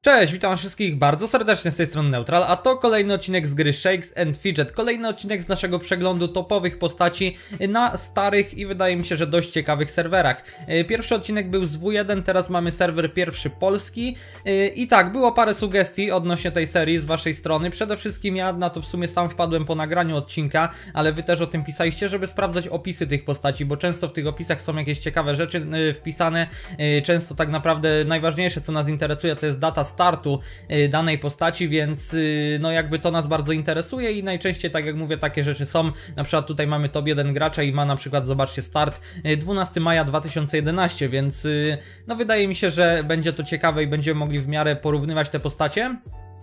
Cześć, witam wszystkich bardzo serdecznie z tej strony Neutral, a to kolejny odcinek z gry Shakes & Fidget. Kolejny odcinek z naszego przeglądu topowych postaci na starych i wydaje mi się, że dość ciekawych serwerach. Pierwszy odcinek był z W1, teraz mamy serwer pierwszy polski. I tak, było parę sugestii odnośnie tej serii z waszej strony. Przede wszystkim ja na to w sumie sam wpadłem po nagraniu odcinka, ale wy też o tym pisaliście, żeby sprawdzać opisy tych postaci, bo często w tych opisach są jakieś ciekawe rzeczy wpisane. Często tak naprawdę najważniejsze, co nas interesuje, to jest data startu danej postaci, więc no jakby to nas bardzo interesuje i najczęściej, tak jak mówię, takie rzeczy są. Na przykład tutaj mamy top 1 gracza i ma na przykład, zobaczcie, start 12 maja 2011, więc no wydaje mi się, że będzie to ciekawe i będziemy mogli w miarę porównywać te postacie.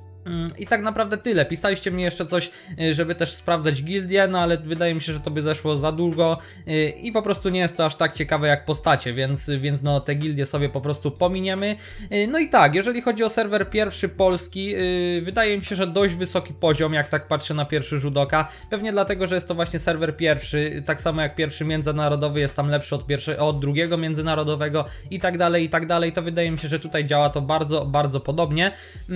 I tak naprawdę tyle. Pisaliście mi jeszcze coś, żeby też sprawdzać gildię, no ale wydaje mi się, że to by zeszło za długo i po prostu nie jest to aż tak ciekawe jak postacie, więc no te gildie sobie po prostu pominiemy. No i tak, jeżeli chodzi o serwer pierwszy polski, wydaje mi się, że dość wysoki poziom, jak tak patrzę na pierwszy rzut oka. Pewnie dlatego, że jest to właśnie serwer pierwszy, tak samo jak pierwszy międzynarodowy jest tam lepszy od drugiego międzynarodowego i tak dalej, to wydaje mi się, że tutaj działa to bardzo podobnie.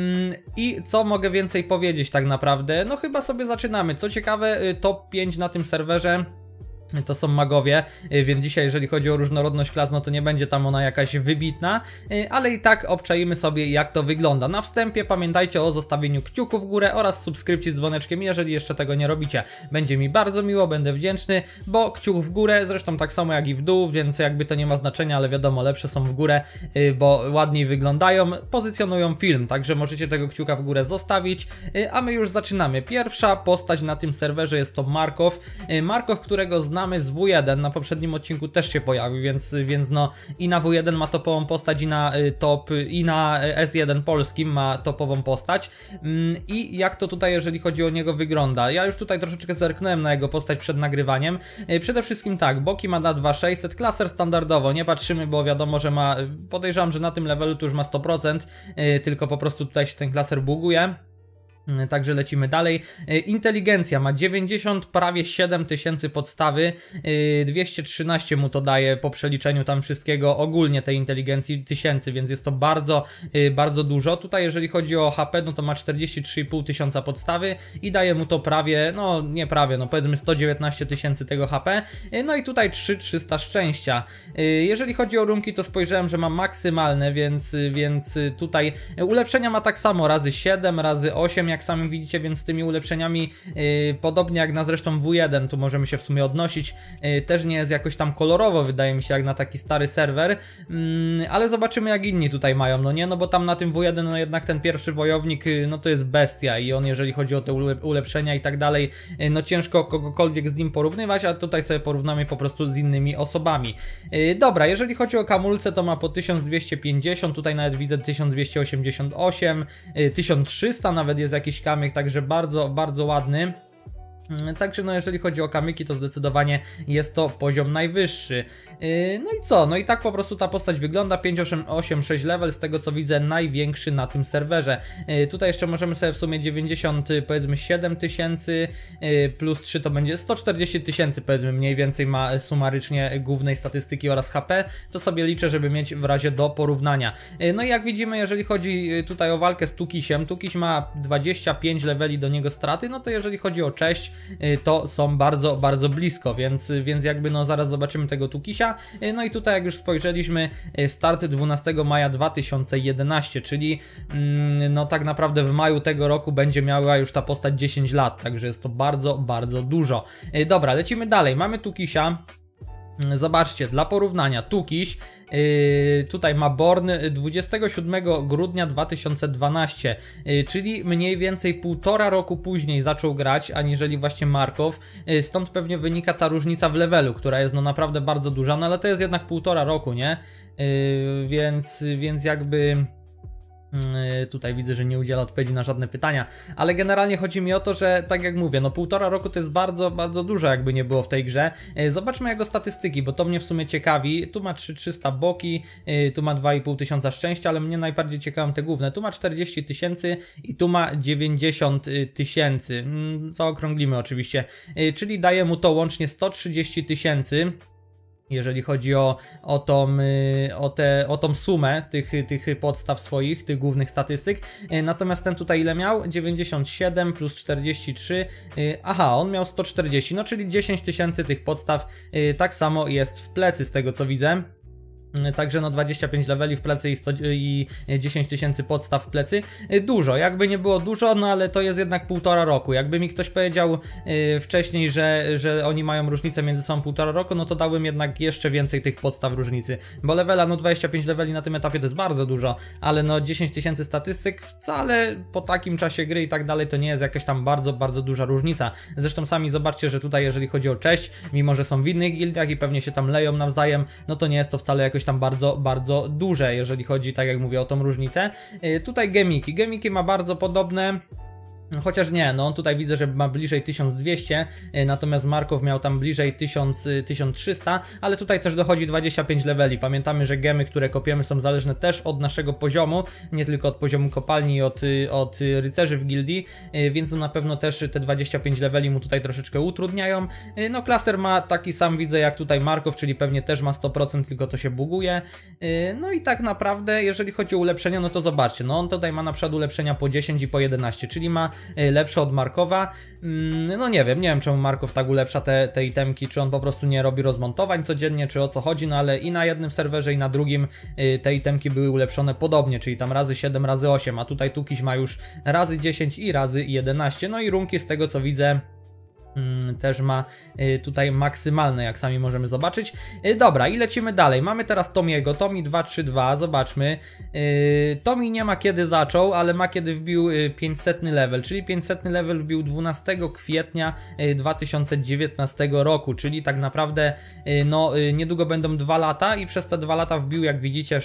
I co mogę więcej powiedzieć tak naprawdę? No chyba sobie zaczynamy. Co ciekawe, top 5 na tym serwerze to są magowie, więc dzisiaj jeżeli chodzi o różnorodność klas, no to nie będzie tam ona jakaś wybitna, ale i tak obczajmy sobie, jak to wygląda. Na wstępie pamiętajcie o zostawieniu kciuków w górę oraz subskrypcji z dzwoneczkiem, jeżeli jeszcze tego nie robicie. Będzie mi bardzo miło, będę wdzięczny, bo kciuk w górę, zresztą tak samo jak i w dół, więc jakby to nie ma znaczenia, ale wiadomo, lepsze są w górę, bo ładniej wyglądają, pozycjonują film, także możecie tego kciuka w górę zostawić, a my już zaczynamy. Pierwsza postać na tym serwerze jest to Markow, którego znamy z W1, na poprzednim odcinku też się pojawił, więc no i na W1 ma topową postać i na S1 polskim ma topową postać. I jak to tutaj, jeżeli chodzi o niego, wygląda? Ja już tutaj troszeczkę zerknąłem na jego postać przed nagrywaniem. Przede wszystkim tak, boki ma na 2600, klaser standardowo, nie patrzymy, bo wiadomo, że ma, podejrzewam, że na tym levelu to już ma 100%, tylko po prostu tutaj się ten klaser buguje. Także lecimy dalej. Inteligencja ma 90, prawie 7000 podstawy, 213 mu to daje po przeliczeniu tam wszystkiego, ogólnie tej inteligencji 1000, więc jest to bardzo dużo. Tutaj jeżeli chodzi o HP, no to ma 43,5 tysiąca podstawy i daje mu to prawie, no nie prawie, no powiedzmy 119 tysięcy tego HP. No i tutaj 3300 szczęścia. Jeżeli chodzi o runki, to spojrzałem, że ma maksymalne, więc tutaj ulepszenia ma tak samo, razy 7, razy 8, jak sami widzicie, więc z tymi ulepszeniami podobnie jak na zresztą W1, tu możemy się w sumie odnosić, też nie jest jakoś tam kolorowo, wydaje mi się, jak na taki stary serwer, ale zobaczymy, jak inni tutaj mają, no nie, no bo tam na tym W1, no jednak ten pierwszy wojownik, no to jest bestia i on, jeżeli chodzi o te ulepszenia i tak dalej, no ciężko kogokolwiek z nim porównywać, a tutaj sobie porównamy po prostu z innymi osobami. Dobra, jeżeli chodzi o kamulce, to ma po 1250, tutaj nawet widzę 1288, 1300 nawet jest jakiś kamyk, także bardzo ładny. Także no jeżeli chodzi o kamyki, to zdecydowanie jest to poziom najwyższy. No i co? No i tak po prostu ta postać wygląda. 586 level, z tego co widzę największy na tym serwerze. Tutaj jeszcze możemy sobie w sumie 90, powiedzmy 7 tysięcy plus 3 to będzie 140 tysięcy, powiedzmy mniej więcej ma sumarycznie głównej statystyki oraz HP. To sobie liczę, żeby mieć w razie do porównania. No i jak widzimy, jeżeli chodzi tutaj o walkę z Tukisiem, Tukiś ma 25 leveli do niego straty, no to jeżeli chodzi o cześć, to są bardzo blisko, więc jakby no zaraz zobaczymy tego Tukisia. No i tutaj jak już spojrzeliśmy, start 12 maja 2011, czyli no tak naprawdę w maju tego roku będzie miała już ta postać 10 lat, także jest to bardzo dużo. Dobra, lecimy dalej, mamy Tukisia. Zobaczcie, dla porównania, Tukiś tutaj ma Born 27 grudnia 2012, czyli mniej więcej 1,5 roku później zaczął grać, aniżeli właśnie Markow, stąd pewnie wynika ta różnica w levelu, która jest no naprawdę bardzo duża, no ale to jest jednak 1,5 roku, nie? Więc jakby... Tutaj widzę, że nie udziela odpowiedzi na żadne pytania, ale generalnie chodzi mi o to, że tak jak mówię, no 1,5 roku to jest bardzo dużo, jakby nie było w tej grze. Zobaczmy jego statystyki, bo to mnie w sumie ciekawi. Tu ma 3300 boki, tu ma 2,5 tysiąca szczęścia, ale mnie najbardziej ciekawią te główne. Tu ma 40 tysięcy i tu ma 90 tysięcy. Zaokrąglimy oczywiście, czyli daje mu to łącznie 130 tysięcy. jeżeli chodzi o tą sumę tych podstaw swoich, tych głównych statystyk. Natomiast ten tutaj ile miał? 97 plus 43, aha, on miał 140, no czyli 10 tysięcy tych podstaw, tak samo jest w plecy z tego co widzę. Także no 25 leveli w plecy i 10 tysięcy podstaw w plecy. Dużo, jakby nie było dużo, no ale to jest jednak 1,5 roku. Jakby mi ktoś powiedział wcześniej, że oni mają różnicę między sobą 1,5 roku, no to dałbym jednak jeszcze więcej tych podstaw różnicy. Bo levela, no 25 leveli na tym etapie to jest bardzo dużo, ale no 10 tysięcy statystyk wcale po takim czasie gry i tak dalej to nie jest jakaś tam bardzo, bardzo duża różnica. Zresztą sami zobaczcie, że tutaj jeżeli chodzi o cześć, mimo że są w innych gildiach i pewnie się tam leją nawzajem, no to nie jest to wcale jakoś tam bardzo, bardzo duże, jeżeli chodzi, tak jak mówię, o tą różnicę. Tutaj gemiki ma bardzo podobne. Chociaż nie, no on tutaj widzę, że ma bliżej 1200, natomiast Markow miał tam bliżej 1300, ale tutaj też dochodzi 25 leveli. Pamiętamy, że gemy, które kopiemy są zależne też od naszego poziomu, nie tylko od poziomu kopalni, od rycerzy w gildii, więc no na pewno też te 25 leveli mu tutaj troszeczkę utrudniają. No klaser ma taki sam widzę jak tutaj Markow, czyli pewnie też ma 100%, tylko to się buguje. No i tak naprawdę, jeżeli chodzi o ulepszenia, no to zobaczcie, no on tutaj ma na przykład ulepszenia po 10 i po 11, czyli ma lepsze od Markowa. No nie wiem czemu Markow tak ulepsza te itemki, czy on po prostu nie robi rozmontowań codziennie, czy o co chodzi, no ale i na jednym serwerze i na drugim te itemki były ulepszone podobnie, czyli tam razy 7, razy 8, a tutaj Tukiś ma już razy 10 i razy 11, no i runki z tego co widzę też ma tutaj maksymalne, jak sami możemy zobaczyć. Dobra, i lecimy dalej. Mamy teraz Tomiego, Tomi 232, zobaczmy. Tomi nie ma kiedy zaczął, ale ma kiedy wbił 500 level, czyli 500 level wbił 12 kwietnia 2019 roku, czyli tak naprawdę no niedługo będą 2 lata i przez te 2 lata wbił, jak widzicie,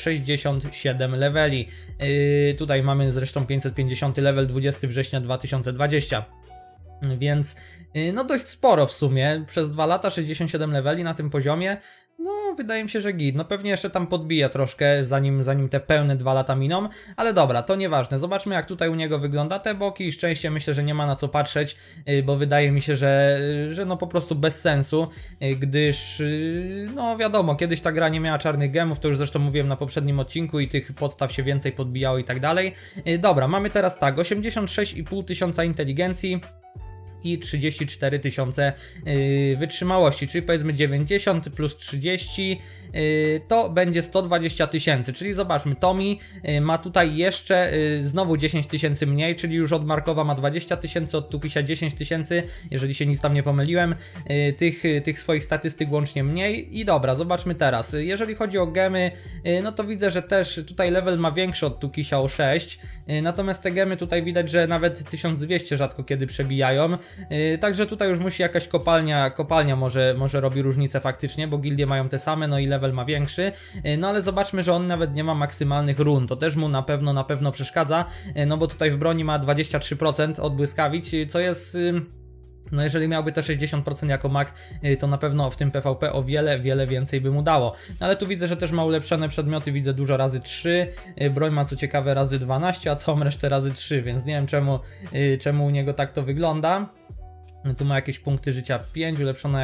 67 leveli. Tutaj mamy zresztą 550 level 20 września 2020. Więc no dość sporo w sumie, przez 2 lata 67 leveli na tym poziomie, no wydaje mi się, że git, no pewnie jeszcze tam podbija troszkę zanim te pełne 2 lata miną, ale dobra, to nieważne, zobaczmy jak tutaj u niego wygląda te boki i szczęście myślę, że nie ma na co patrzeć, bo wydaje mi się, że no po prostu bez sensu, gdyż no wiadomo, kiedyś ta gra nie miała czarnych gemów, to już zresztą mówiłem na poprzednim odcinku i tych podstaw się więcej podbijało i tak dalej. Dobra, mamy teraz tak, 86,5 tysiąca inteligencji i 34 tysiące wytrzymałości, czyli powiedzmy 90 plus 30 to będzie 120 tysięcy, czyli zobaczmy, Tomi ma tutaj jeszcze znowu 10 tysięcy mniej, czyli już od Markowa ma 20 tysięcy, od Tukisia 10 tysięcy, jeżeli się nic tam nie pomyliłem, tych swoich statystyk łącznie mniej. I dobra, zobaczmy teraz, jeżeli chodzi o gemy, no to widzę, że też tutaj level ma większy od Tukisia o 6, natomiast te gemy tutaj widać, że nawet 1200 rzadko kiedy przebijają, także tutaj już musi jakaś kopalnia może robi różnicę faktycznie, bo gildie mają te same, no i level ma większy, no ale zobaczmy, że on nawet nie ma maksymalnych run, to też mu na pewno przeszkadza, no bo tutaj w broni ma 23% od błyskawic, co jest... No jeżeli miałby te 60% jako mag, to na pewno w tym PvP o wiele więcej by mu dało. No ale tu widzę, że też ma ulepszone przedmioty, widzę dużo razy 3, broń ma co ciekawe razy 12, a całą resztę razy 3, więc nie wiem czemu u niego tak to wygląda. Tu ma jakieś punkty życia 5,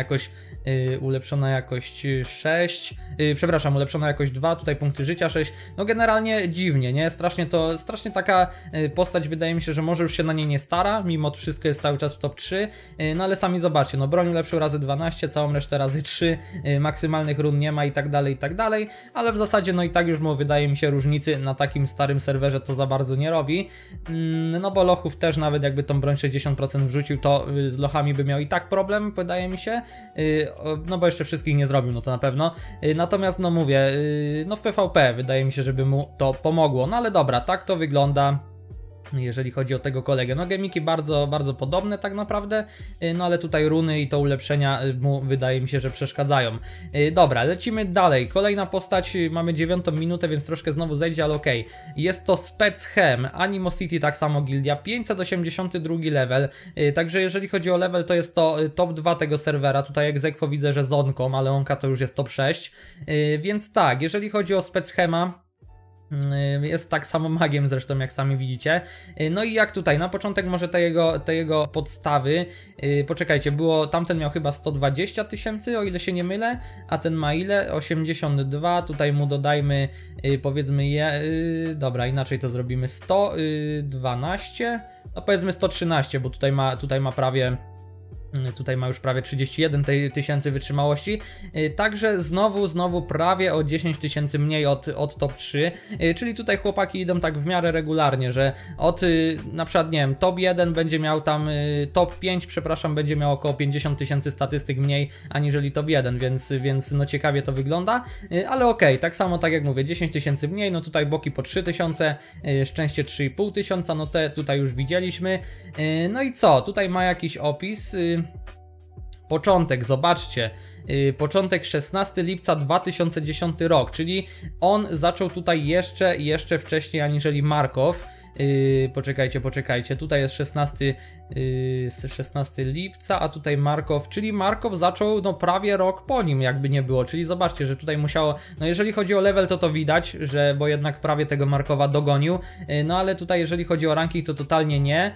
ulepszona jakość 6, przepraszam, ulepszona jakość 2, tutaj punkty życia 6, no generalnie dziwnie, nie? Strasznie taka postać, wydaje mi się, że może już się na niej nie stara, mimo to wszystko jest cały czas w top 3, no ale sami zobaczcie, no broń ulepszył razy 12, całą resztę razy 3, maksymalnych run nie ma i tak dalej, ale w zasadzie no i tak już mu wydaje mi się różnicy na takim starym serwerze to za bardzo nie robi, no bo lochów też nawet jakby tą broń 60% wrzucił, to z lochami by miał i tak problem, wydaje mi się, no bo jeszcze wszystkich nie zrobił, no to na pewno, natomiast no mówię, no w PvP wydaje mi się, żeby mu to pomogło, no ale dobra, tak to wygląda, jeżeli chodzi o tego kolegę. No gemiki bardzo podobne tak naprawdę, no ale tutaj runy i to ulepszenia mu wydaje mi się, że przeszkadzają. Dobra, lecimy dalej. Kolejna postać, mamy 9 minutę, więc troszkę znowu zejdzie, ale okej. Jest to Spechem, Animosity tak samo gildia, 582 level, także jeżeli chodzi o level, to jest to top 2 tego serwera. Tutaj Egzekwo widzę, że z Onką, ale Onka to już jest top 6, więc tak, jeżeli chodzi o Spechema, Jest tak samo magiem zresztą, jak sami widzicie. No i jak tutaj, na początek może te jego podstawy. Poczekajcie, tamten miał chyba 120 000, o ile się nie mylę, a ten ma ile? 82, tutaj mu dodajmy powiedzmy dobra, inaczej to zrobimy, 112, no powiedzmy 113, bo tutaj ma prawie... Tutaj ma już prawie 31 000 wytrzymałości, także znowu prawie o 10 000 mniej od top 3, czyli tutaj chłopaki idą tak w miarę regularnie, że na przykład nie wiem, top 1 będzie miał tam, top 5 przepraszam, będzie miał około 50 000 statystyk mniej aniżeli top 1, więc no ciekawie to wygląda, ale okej, tak samo tak jak mówię, 10 000 mniej, no tutaj boki po 3000, szczęście 3500, no te tutaj już widzieliśmy, no i co, tutaj ma jakiś opis. Początek, zobaczcie, początek 16 lipca 2010 rok, czyli on zaczął tutaj jeszcze wcześniej aniżeli Markow. Poczekajcie, tutaj jest 16 lipca, a tutaj Markow, czyli Markow zaczął no prawie rok po nim, jakby nie było, czyli zobaczcie, że tutaj musiało, no jeżeli chodzi o level to widać, bo jednak prawie tego Markowa dogonił, no ale tutaj jeżeli chodzi o ranking to totalnie nie,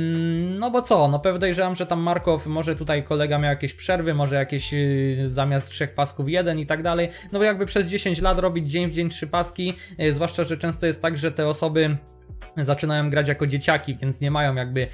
no bo co, no podejrzewam, że tam Markow, może tutaj kolega miał jakieś przerwy, może jakieś zamiast 3 pasków 1 i tak dalej, no bo jakby przez 10 lat robić dzień w dzień 3 paski, zwłaszcza, że często jest tak, że te osoby zaczynają grać jako dzieciaki, więc nie mają jakby,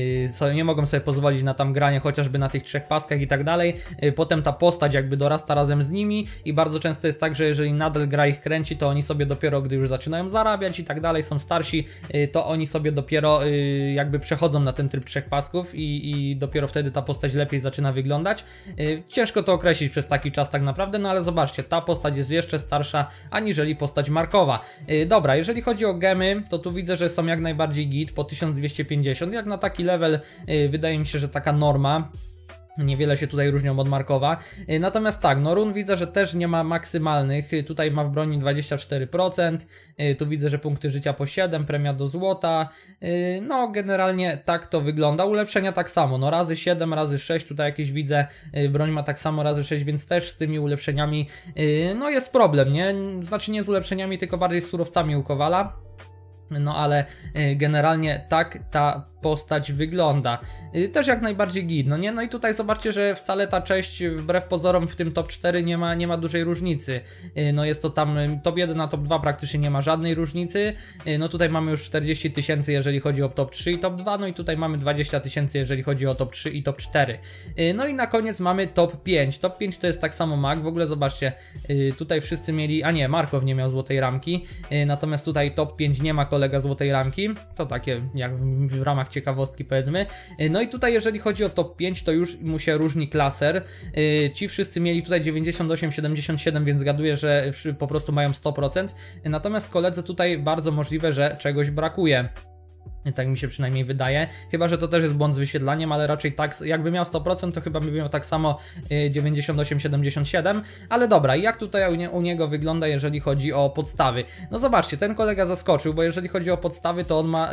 nie mogą sobie pozwolić na tam granie chociażby na tych 3 paskach i tak dalej. Potem ta postać jakby dorasta razem z nimi i bardzo często jest tak, że jeżeli nadal gra ich kręci, to oni sobie dopiero, gdy już zaczynają zarabiać i tak dalej, są starsi, to oni sobie dopiero jakby przechodzą na ten tryb 3 pasków i dopiero wtedy ta postać lepiej zaczyna wyglądać. Ciężko to określić przez taki czas tak naprawdę, no ale zobaczcie, ta postać jest jeszcze starsza aniżeli postać Markowa. Dobra, jeżeli chodzi o gemy, to tu widzę, że są jak najbardziej git po 1250, jak na taki level wydaje mi się, że taka norma. Niewiele się tutaj różnią od Markowa. Natomiast tak, no run widzę, że też nie ma maksymalnych. Tutaj ma w broni 24%. Tu widzę, że punkty życia po 7, premia do złota. No generalnie tak to wygląda. Ulepszenia tak samo, no razy 7, razy 6. Tutaj jakieś widzę, broń ma tak samo razy 6, więc też z tymi ulepszeniami no jest problem, nie? Znaczy nie z ulepszeniami, tylko bardziej z surowcami u Kowala. No ale generalnie tak ta postać wygląda. Też jak najbardziej git, no nie? No i tutaj zobaczcie, że wcale ta część wbrew pozorom w tym top 4 nie ma dużej różnicy. No jest to tam top 1 a top 2 praktycznie nie ma żadnej różnicy. No tutaj mamy już 40 000 jeżeli chodzi o top 3 i top 2, no i tutaj mamy 20 000 jeżeli chodzi o top 3 i top 4. No i na koniec mamy top 5. Top 5 to jest tak samo mag, w ogóle zobaczcie, tutaj wszyscy mieli, a nie, Markow nie miał złotej ramki, natomiast tutaj top 5 nie ma kolega złotej ramki, to takie jak w ramach ciekawostki powiedzmy. No i tutaj jeżeli chodzi o top 5, to już mu się różni klaser. Ci wszyscy mieli tutaj 98, 77, więc zgaduję, że po prostu mają 100%. Natomiast koledze tutaj bardzo możliwe, że czegoś brakuje. Tak mi się przynajmniej wydaje, chyba że to też jest błąd z wyświetlaniem, ale raczej tak, jakby miał 100%, to chyba by miał tak samo 98, 77, ale dobra, jak tutaj u niego wygląda, jeżeli chodzi o podstawy? No zobaczcie, ten kolega zaskoczył, bo jeżeli chodzi o podstawy, to on ma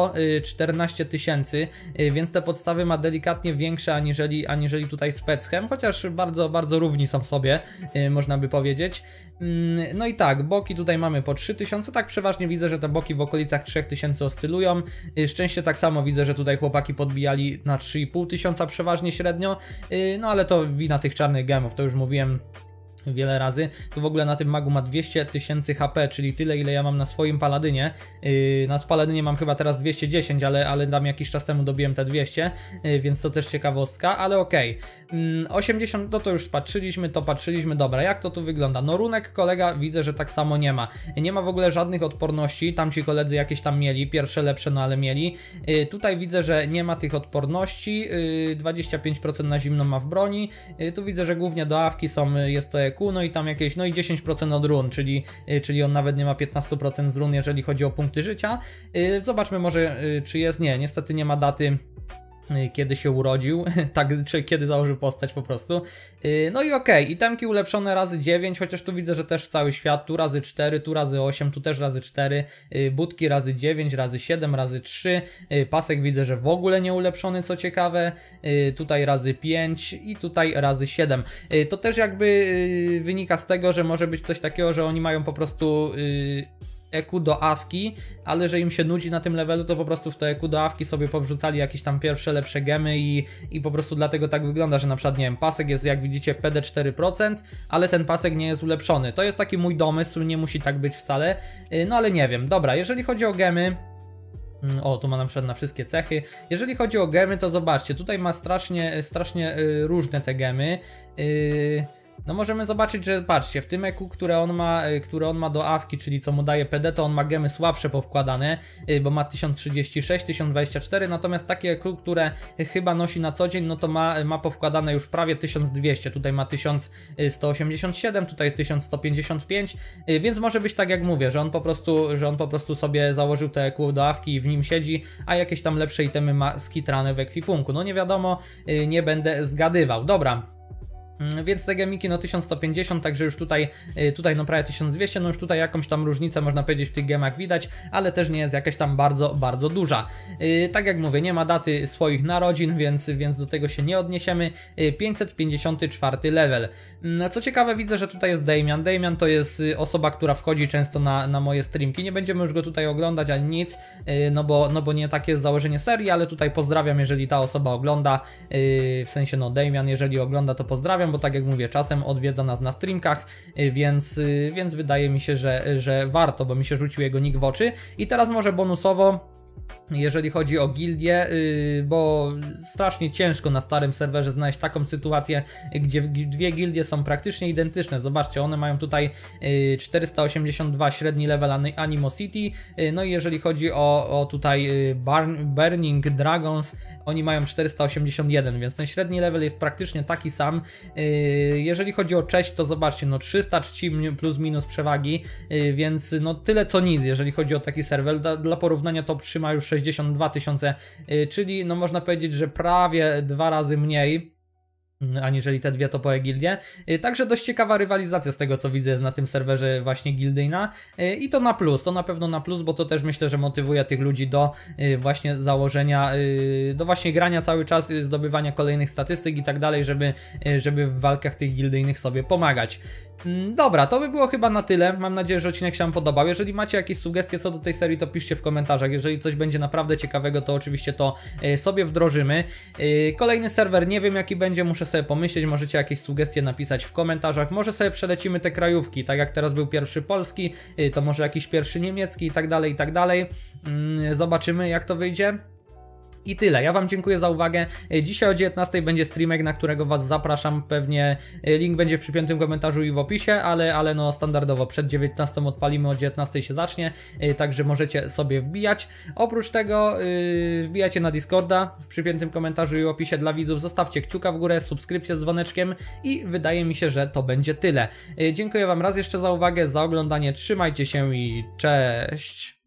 114 000, więc te podstawy ma delikatnie większe aniżeli tutaj Spechem, chociaż bardzo, bardzo równi są sobie, można by powiedzieć. No i tak, boki tutaj mamy po 3000, tak przeważnie widzę, że te boki w okolicach 3000 oscylują. Szczęście tak samo widzę, że tutaj chłopaki podbijali na 3500 przeważnie średnio, no ale to wina tych czarnych gemów, to już mówiłem wiele razy. Tu w ogóle na tym magu ma 200 000 HP, czyli tyle, ile ja mam na swoim paladynie. Na paladynie mam chyba teraz 210, ale dam jakiś czas temu dobiłem te 200, więc to też ciekawostka, ale okej. 80, no to już patrzyliśmy, dobra, jak to tu wygląda? No runek kolega widzę, że tak samo nie ma. Nie ma w ogóle żadnych odporności, tamci koledzy jakieś tam mieli, pierwsze lepsze, no ale mieli. Tutaj widzę, że nie ma tych odporności, 25% na zimno ma w broni. Tu widzę, że głównie do awki jest to EQ, no i tam jakieś, no i 10% od run, czyli on nawet nie ma 15% z run, jeżeli chodzi o punkty życia. Zobaczmy może, czy jest, nie, niestety nie ma daty, kiedy się urodził, tak, czy kiedy założył postać po prostu. No i okej, itemki ulepszone razy 9, chociaż tu widzę, że też cały świat, tu razy 4, tu razy 8, tu też razy 4, budki razy 9, razy 7, razy 3, pasek widzę, że w ogóle nie ulepszony, co ciekawe, tutaj razy 5 i tutaj razy 7. To też jakby wynika z tego, że może być coś takiego, że oni mają po prostu EQ do awki, ale że im się nudzi na tym levelu, to po prostu w to EQ do awki sobie powrzucali jakieś tam pierwsze lepsze gemy i po prostu dlatego tak wygląda, że na przykład, nie wiem, pasek jest, jak widzicie, PD 4%, ale ten pasek nie jest ulepszony. To jest taki mój domysł, nie musi tak być wcale, no ale nie wiem. Dobra, jeżeli chodzi o gemy, o, tu ma na przykład na wszystkie cechy. Jeżeli chodzi o gemy, to zobaczcie, tutaj ma strasznie różne te gemy. No możemy zobaczyć, że patrzcie, w tym EQ, które on ma do awki, czyli co mu daje PD, to on ma gemy słabsze powkładane, bo ma 1036, 1024, natomiast takie EQ, które chyba nosi na co dzień, no to ma powkładane już prawie 1200, tutaj ma 1187, tutaj 1155, więc może być tak jak mówię, że on po prostu sobie założył te EQ do awki i w nim siedzi, a jakieś tam lepsze itemy ma skitrane w ekwipunku. No nie wiadomo, nie będę zgadywał. Dobra. Więc te gemiki no 1150, także już tutaj no prawie 1200, no już tutaj jakąś tam różnicę można powiedzieć w tych gemach widać, ale też nie jest jakaś tam bardzo duża. Tak jak mówię, nie ma daty swoich narodzin, więc do tego się nie odniesiemy. 554 level. Co ciekawe, widzę, że tutaj jest Damian. Damian to jest osoba, która wchodzi często na moje streamki. Nie będziemy już go tutaj oglądać ani nic, no bo nie takie jest założenie serii, ale tutaj pozdrawiam, jeżeli ta osoba ogląda, w sensie no Damian, jeżeli ogląda, to pozdrawiam, bo tak jak mówię, czasem odwiedza nas na streamkach, więc wydaje mi się, że warto, bo mi się rzucił jego nick w oczy. I teraz może bonusowo, jeżeli chodzi o gildię, bo strasznie ciężko na starym serwerze znaleźć taką sytuację, gdzie dwie gildie są praktycznie identyczne. Zobaczcie, one mają tutaj 482 średni level Animosity, no i jeżeli chodzi o tutaj Burning Dragons, oni mają 481, więc ten średni level jest praktycznie taki sam. Jeżeli chodzi o cześć, to zobaczcie, no 300 czci plus minus przewagi, więc no tyle co nic, jeżeli chodzi o taki serwer. Dla porównania top 3 ma już 62 000, czyli no można powiedzieć, że prawie 2 razy mniej aniżeli te dwie topowe gildie. Także dość ciekawa rywalizacja z tego co widzę jest na tym serwerze właśnie gildyjna i to na plus, to na pewno na plus, bo to też myślę, że motywuje tych ludzi do właśnie założenia, do właśnie grania cały czas, zdobywania kolejnych statystyk i tak dalej, żeby w walkach tych gildyjnych sobie pomagać. Dobra, to by było chyba na tyle. Mam nadzieję, że odcinek się Wam podobał. Jeżeli macie jakieś sugestie co do tej serii, to piszcie w komentarzach. Jeżeli coś będzie naprawdę ciekawego, to oczywiście to sobie wdrożymy. Kolejny serwer, nie wiem jaki będzie, muszę sobie pomyśleć. Możecie jakieś sugestie napisać w komentarzach. Może sobie przelecimy te krajówki, tak jak teraz był pierwszy polski, to może jakiś pierwszy niemiecki i tak dalej, i tak dalej. Zobaczymy jak to wyjdzie. I tyle. Ja Wam dziękuję za uwagę. Dzisiaj o 19 będzie streamek, na którego Was zapraszam. Pewnie link będzie w przypiętym komentarzu i w opisie, ale no standardowo przed 19 odpalimy, o 19 się zacznie, także możecie sobie wbijać. Oprócz tego wbijajcie na Discorda w przypiętym komentarzu i w opisie dla widzów. Zostawcie kciuka w górę, subskrypcję z dzwoneczkiem i wydaje mi się, że to będzie tyle. Dziękuję Wam raz jeszcze za uwagę, za oglądanie. Trzymajcie się i cześć!